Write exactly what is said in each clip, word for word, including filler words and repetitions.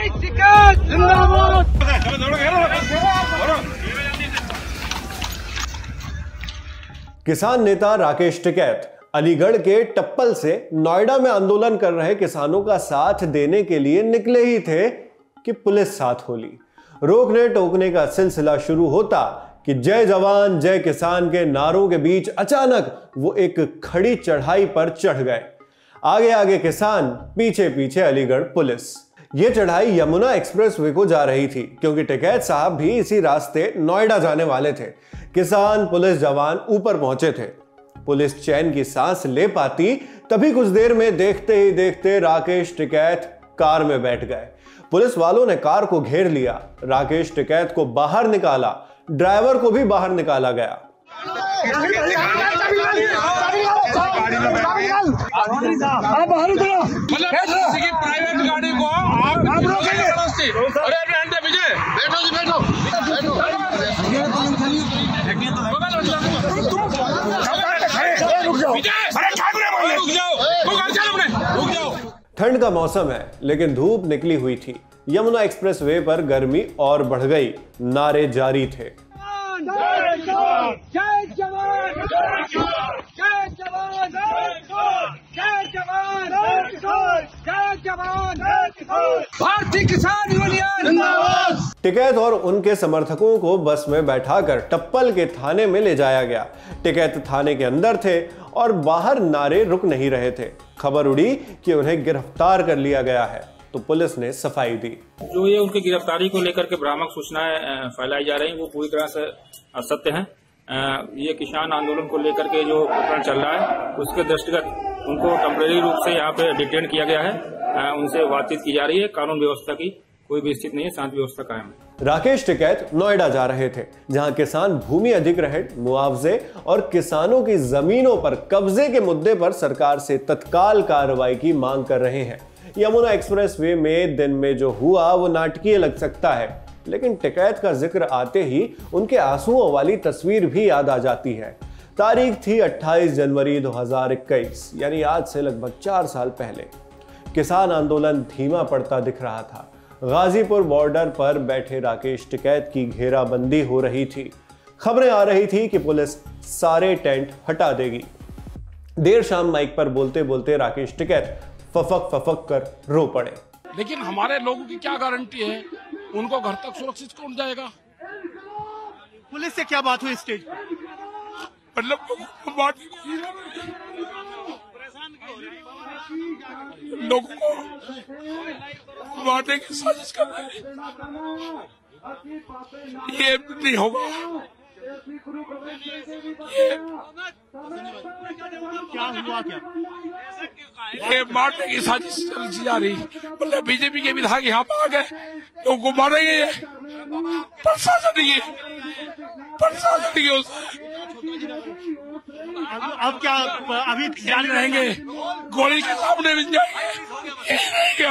किसान नेता राकेश टिकैत अलीगढ़ के टप्पल से नोएडा में आंदोलन कर रहे किसानों का साथ देने के लिए निकले ही थे कि पुलिस साथ हो ली। रोकने टोकने का सिलसिला शुरू होता कि जय जवान जय किसान के नारों के बीच अचानक वो एक खड़ी चढ़ाई पर चढ़ गए। आगे आगे किसान, पीछे पीछे अलीगढ़ पुलिस। ये चढ़ाई यमुना एक्सप्रेसवे को जा रही थी क्योंकि टिकैत साहब भी इसी रास्ते नोएडा जाने वाले थे। किसान, पुलिस जवान ऊपर पहुंचे थे। पुलिस चैन की सांस ले पाती तभी कुछ देर में देखते ही देखते राकेश टिकैत कार में बैठ गए। पुलिस वालों ने कार को घेर लिया, राकेश टिकैत को बाहर निकाला, ड्राइवर को भी बाहर निकाला गया। किसी की प्राइवेट गाड़ी को आप ठंड का मौसम है लेकिन धूप निकली हुई थी। यमुना एक्सप्रेसवे पर गर्मी और बढ़ गई। नारे जारी थे। जय जवान जय जवान जय जवान जय जवान जय जवान भारतीय किसान यूनियन जिंदाबाद। टिकैत और उनके समर्थकों को बस में बैठाकर टप्पल के थाने में ले जाया गया। टिकैत थाने के अंदर थे और बाहर नारे रुक नहीं रहे थे। खबर उड़ी कि उन्हें गिरफ्तार कर लिया गया है तो पुलिस ने सफाई दी। जो ये उनकी गिरफ्तारी को लेकर के भ्रामक सूचनाएं फैलाई जा रही हैं वो पूरी तरह से असत्य हैं। ये किसान आंदोलन को लेकर के जो प्रकरण चल रहा है उसके दृष्टिगत उनको टेम्परेरी रूप से यहाँ पे डिटेन किया गया है। उनसे बातचीत की जा रही है। कानून व्यवस्था की कोई भी स्थिति नहीं है, शांति व्यवस्था कायम है। राकेश टिकैत नोएडा जा रहे थे जहां किसान भूमि अधिग्रहण, मुआवजे और किसानों की जमीनों पर कब्जे के मुद्दे पर सरकार से तत्काल कार्रवाई की मांग कर रहे हैं। यमुना एक्सप्रेसवे में दिन में जो हुआ वो नाटकीय लग सकता है लेकिन टिकैत का जिक्र आते ही उनके आंसुओं वाली तस्वीर भी याद आ जाती है। तारीख थी अट्ठाईस जनवरी दो हज़ार इक्कीस, यानी आज से लगभग चार साल पहले। किसान आंदोलन धीमा पड़ता दिख रहा था। गाजीपुर बॉर्डर पर बैठे राकेश टिकैत की घेराबंदी हो रही थी। खबरें आ रही थी कि पुलिस सारे टेंट हटा देगी। देर शाम माइक पर बोलते बोलते राकेश टिकैत फफक फफक कर रो पड़े। लेकिन हमारे लोगों की क्या गारंटी है, उनको घर तक सुरक्षित कौन जाएगा? पुलिस से क्या बात हुई स्टेज मतलब लोगों को मारने की साजिश कर रहे हैं। ये नहीं होगा। क्या हुआ क्या? ये मारने की साजिश चल जा रही। मतलब बीजेपी के विधायक यहाँ पर आ गए, लोगों को मारेंगे। प्रशासन ये प्रशासन ये अब क्या अभी जारी रहेंगे, गोली के सामने मिल जाएंगे।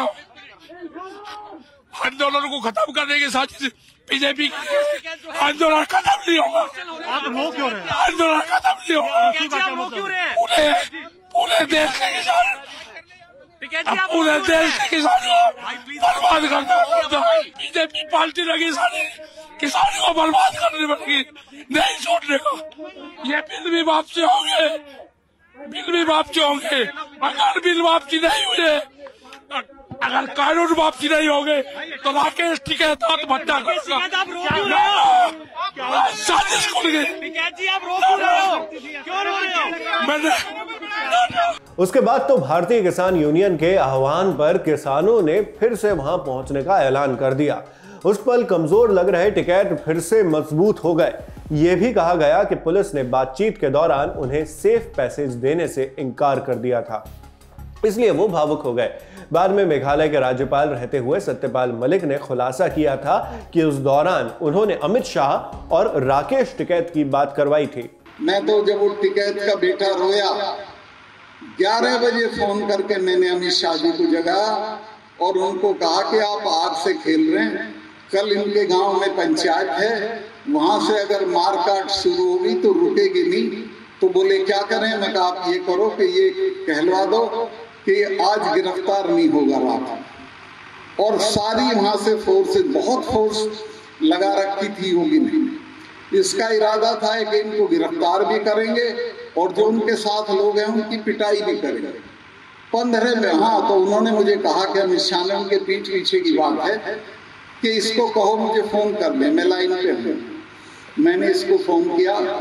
आंदोलन को खत्म करने की साजिश बीजेपी की। आंदोलन खत्म नहीं होगा। आप रो क्यों रहे हैं? आंदोलन खत्म नहीं होगा। पूरे पूरे देश के किसान पूरे देश के किसान बर्बाद करना। बीजेपी पार्टी लगी सारी किसानों को बर्बाद करने पड़ेगी, नहीं छोड़ने का। ये बिल भी वापसी होंगे, बिल भी वापसी होंगे। अगर बिल वापसी नहीं हुए, अगर कानून वापसी नहीं होंगे तो राकेश टिकैत आत्महत्या करेगा। साजिश खुल गई। मैंने उसके बाद तो भारतीय किसान यूनियन के आह्वान पर किसानों ने फिर से वहां पहुंचने का ऐलान कर दिया। उस पल कमजोर लग रहे टिकैत फिर से मजबूत हो गए। यह भी कहा गया कि पुलिस ने बातचीत के दौरान उन्हें सेफ पैसेज देने से इनकार कर दिया था, इसलिए वो भावुक हो गए। बाद में मेघालय के राज्यपाल रहते हुए सत्यपाल मलिक ने खुलासा किया था कि उस दौरान उन्होंने अमित शाह और राकेश टिकैत की बात करवाई थी। मैं तो जब वो टिकैत का बेटा रोया, ग्यारह बजे फोन करके मैंने अमित शाह जी को जगाया और उनको कहा कि आप आग से खेल रहे हैं, कल इनके गांव में पंचायत है, वहां से अगर मारकाट शुरू होगी तो रुकेगी नहीं। तो बोले क्या करें? मैं कहा आप ये करो कि ये कहलवा दो कि आज गिरफ्तार नहीं होगा रात। और सारी वहां से फोर्स, बहुत फोर्स लगा रखी थी योगी ने। इसका इरादा था कि इनको गिरफ्तार भी करेंगे और जो उनके साथ लोग हैं उनकी पिटाई भी करेंगे। पंद्रह में हाँ, तो उन्होंने मुझे कहा कि अमित शाह ने, उनके पीठ पीछे की बात है, कि इसको कहो मुझे फोन कर ले, मैं लाइन पे हूँ। मैंने इसको फोन किया, आ,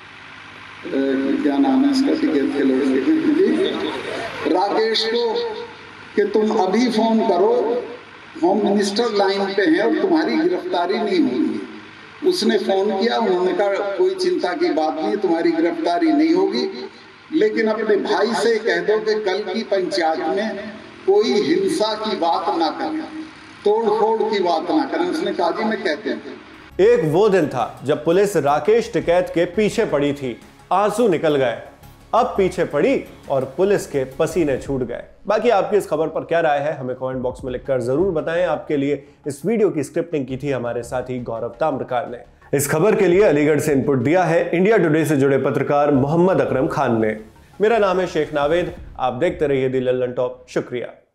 क्या नाम है इसका, टिकट के लोग, राकेश को, कि तुम अभी फोन करो, होम मिनिस्टर लाइन पे हैं और तुम्हारी गिरफ्तारी नहीं होगी। उसने फोन किया, उन्होंने कहा कोई चिंता की बात नहीं, तुम्हारी गिरफ्तारी नहीं होगी, लेकिन अपने भाई से कह दो कि कल की पंचायत में कोई हिंसा की बात ना करें, तोड़ फोड़ की बात ना करें। उसने कहा जी मैं कहते हैं। एक वो दिन था जब पुलिस राकेश टिकैत के पीछे पड़ी थी, आंसू निकल गए। अब पीछे पड़ी और पुलिस के पसीने छूट गए। बाकी आपकी इस खबर पर क्या राय है हमें कमेंट बॉक्स में लिखकर जरूर बताएं। आपके लिए इस वीडियो की स्क्रिप्टिंग की थी हमारे साथी गौरव ताम्रकार ने। इस खबर के लिए अलीगढ़ से इनपुट दिया है इंडिया टुडे से जुड़े पत्रकार मोहम्मद अकरम खान ने। मेरा नाम है शेख नावेद। आप देखते रहिए दी लल्लन टॉप। शुक्रिया।